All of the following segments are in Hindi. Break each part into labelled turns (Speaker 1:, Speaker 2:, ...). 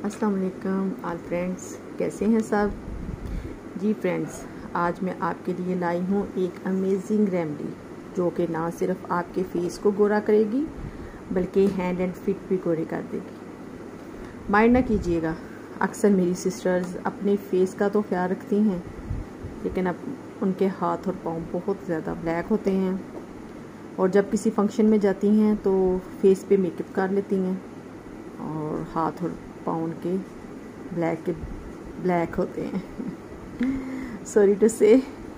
Speaker 1: अस्सलाम वालेकुम ऑल फ्रेंड्स, कैसे हैं सब जी। फ्रेंड्स, आज मैं आपके लिए लाई हूँ एक अमेजिंग रेमेडी जो कि ना सिर्फ आपके फेस को गोरा करेगी बल्कि हैंड एंड फीट भी गोरे कर देगी। माइंड ना कीजिएगा, अक्सर मेरी सिस्टर्स अपने फेस का तो ख्याल रखती हैं लेकिन अब उनके हाथ और पाँव बहुत ज़्यादा ब्लैक होते हैं और जब किसी फंक्शन में जाती हैं तो फेस पे मेकअप कर लेती हैं और हाथ और पाँव उनके ब्लैक होते हैं। सॉरी टू से,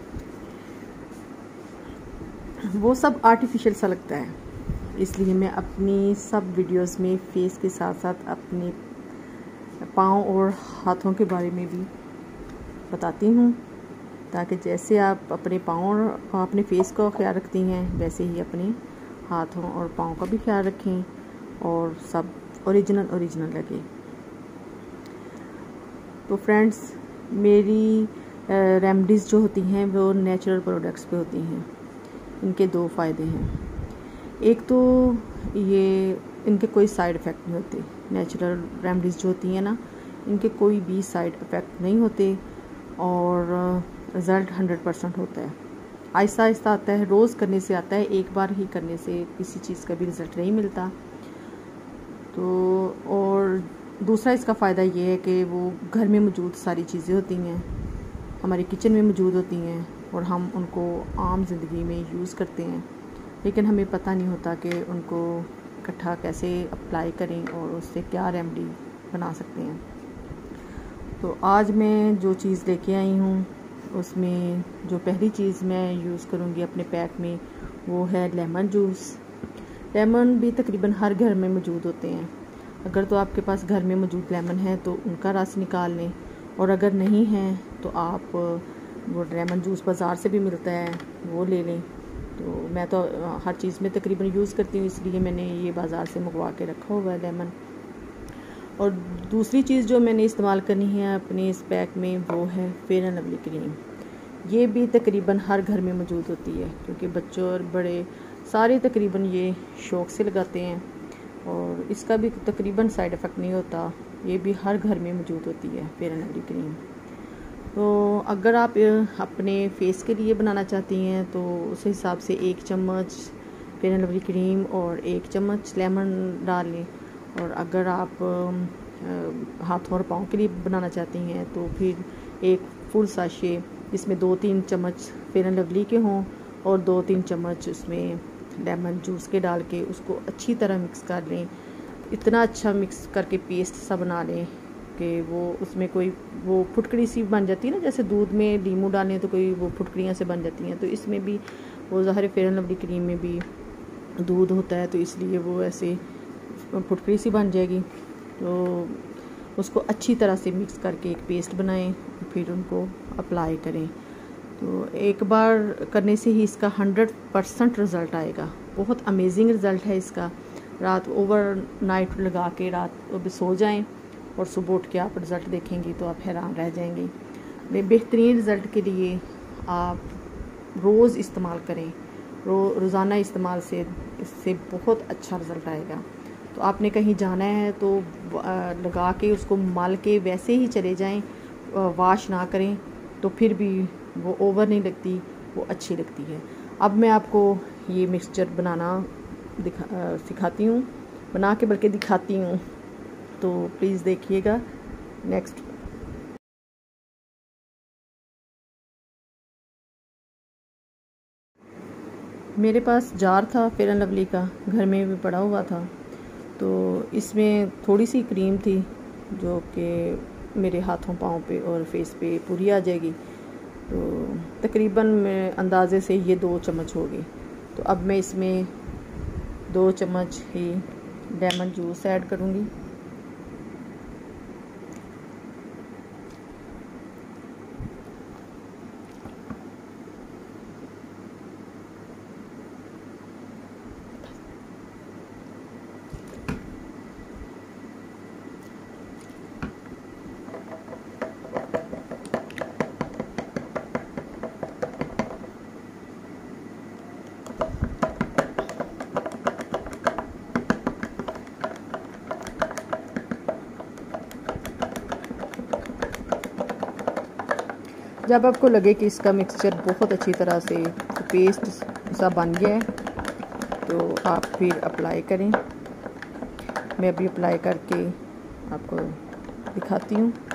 Speaker 1: वो सब आर्टिफिशियल सा लगता है, इसलिए मैं अपनी सब वीडियोस में फेस के साथ साथ अपने पाँव और हाथों के बारे में भी बताती हूँ ताकि जैसे आप अपने पाँव और अपने फेस का ख्याल रखती हैं वैसे ही अपने हाथों और पाँव का भी ख्याल रखें और सब ओरिजिनल लगे। तो फ्रेंड्स, मेरी रेमेडीज़ जो होती हैं वो नेचुरल प्रोडक्ट्स पे होती हैं। इनके दो फ़ायदे हैं। एक तो ये इनके कोई साइड इफ़ेक्ट नहीं होते। नेचुरल रेमेडीज़ जो होती हैं ना, इनके कोई भी साइड इफ़ेक्ट नहीं होते और रिज़ल्ट 100% होता है। आहिस्ता आहिस्ता आता है, रोज़ करने से आता है, एक बार ही करने से किसी चीज़ का भी रिज़ल्ट नहीं मिलता। तो और दूसरा इसका फ़ायदा ये है कि वो घर में मौजूद सारी चीज़ें होती हैं, हमारे किचन में मौजूद होती हैं और हम उनको आम ज़िंदगी में यूज़ करते हैं, लेकिन हमें पता नहीं होता कि उनको इकट्ठा कैसे अप्लाई करें और उससे क्या रेमेडी बना सकते हैं। तो आज मैं जो चीज़ लेके आई हूँ उसमें जो पहली चीज़ मैं यूज़ करूँगी अपने पैक में वो है लेमन जूस। लेमन भी तकरीबन हर घर में मौजूद होते हैं। अगर तो आपके पास घर में मौजूद लेमन है तो उनका रस निकाल लें और अगर नहीं है तो आप वो लेमन जूस बाज़ार से भी मिलता है वो ले लें। तो मैं तो हर चीज़ में तकरीबन यूज़ करती हूँ, इसलिए मैंने ये बाज़ार से मंगवा के रखा हुआ है लेमन। और दूसरी चीज़ जो मैंने इस्तेमाल करनी है अपने इस पैक में वो है फेयर एंड लवली क्रीम। ये भी तकरीबन हर घर में मौजूद होती है क्योंकि बच्चों और बड़े सारे तकरीबन ये शौक़ से लगाते हैं और इसका भी तकरीबन साइड इफ़ेक्ट नहीं होता। ये भी हर घर में मौजूद होती है फेयर एंड लवली क्रीम। तो अगर आप अपने फेस के लिए बनाना चाहती हैं तो उस हिसाब से 1 चम्मच फेयर एंड लवली क्रीम और 1 चम्मच लेमन डाल लें। और अगर आप हाथों और पाँव के लिए बनाना चाहती हैं तो फिर एक फुल साशे जिसमें 2-3 चम्मच फेयर एंड लवली के हों और 2-3 चम्मच उसमें लेमन जूस के डाल के उसको अच्छी तरह मिक्स कर लें। इतना अच्छा मिक्स करके पेस्ट सा बना लें कि वो उसमें कोई वो फुटकड़ी सी बन जाती है ना, जैसे दूध में नींबू डालें तो कोई वो फुटकड़ियाँ से बन जाती हैं, तो इसमें भी वो ज़ाहिर फेयर एंड लवली क्रीम में भी दूध होता है तो इसलिए वो ऐसे फुटकड़ी सी बन जाएगी। तो उसको अच्छी तरह से मिक्स करके एक पेस्ट बनाएं, फिर उनको अप्लाई करें। तो एक बार करने से ही इसका 100% रिज़ल्ट आएगा। बहुत अमेजिंग रिज़ल्ट है इसका। रात ओवर नाइट लगा के रात सो जाएं और सुबह उठ के आप रिज़ल्ट देखेंगी तो आप हैरान रह जाएंगी। बेहतरीन रिज़ल्ट के लिए आप रोज़ इस्तेमाल करें, रोज़ाना इस्तेमाल से इससे बहुत अच्छा रिज़ल्ट आएगा। तो आपने कहीं जाना है तो लगा के उसको मल के वैसे ही चले जाएं, वॉश ना करें तो फिर भी वो ओवर नहीं लगती, वो अच्छी लगती है। अब मैं आपको ये मिक्सचर बनाना सिखाती हूँ, बना के बल्कि दिखाती हूँ, तो प्लीज़ देखिएगा। नेक्स्ट, मेरे पास जार था फेयर एंड लवली का, घर में भी पड़ा हुआ था, तो इसमें थोड़ी सी क्रीम थी जो कि मेरे हाथों पाँव पे और फेस पे पूरी आ जाएगी। तो तकरीबन मैं अंदाज़े से ये 2 चम्मच होगी। तो अब मैं इसमें 2 चम्मच ही लेमन जूस ऐड करूँगी। जब आपको लगे कि इसका मिक्सचर बहुत अच्छी तरह से पेस्ट सा बन गया है तो आप फिर अप्लाई करें। मैं अभी अप्लाई करके आपको दिखाती हूँ।